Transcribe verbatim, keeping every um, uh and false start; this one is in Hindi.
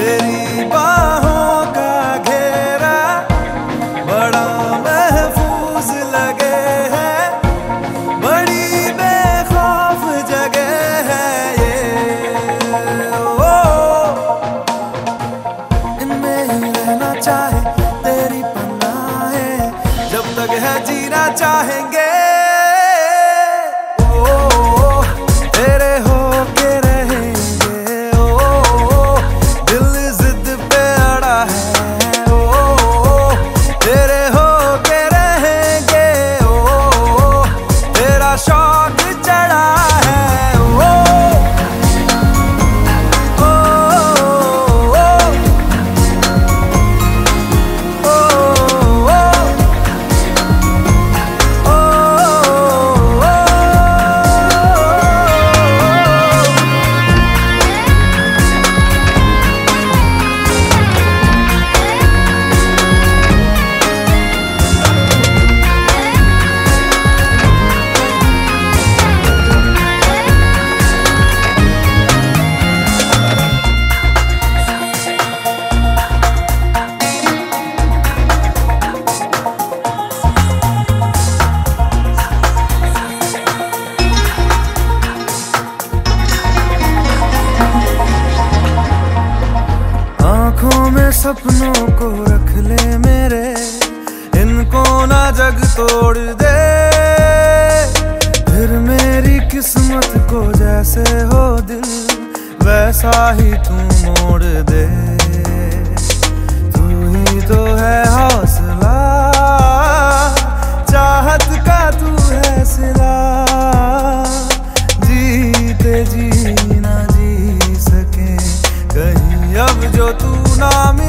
तेरी बाहों का घेरा बड़ा महफूज लगे है, बड़ी बेखौफ जगह है ये। ओ इनमें ही रहना चाहे तेरी पनाहें, जब तक है जीना चाहेंगे। आँखों में सपनों को रख ले मेरे, इनको ना जग तोड़ दे। फिर मेरी किस्मत को जैसे हो दिल, वैसा ही तू मोड़ दे। तू ही तो है हौसला, चाहत का तू है सिला। जीते जी ना जी सके कहीं अब जो तू ना मिले।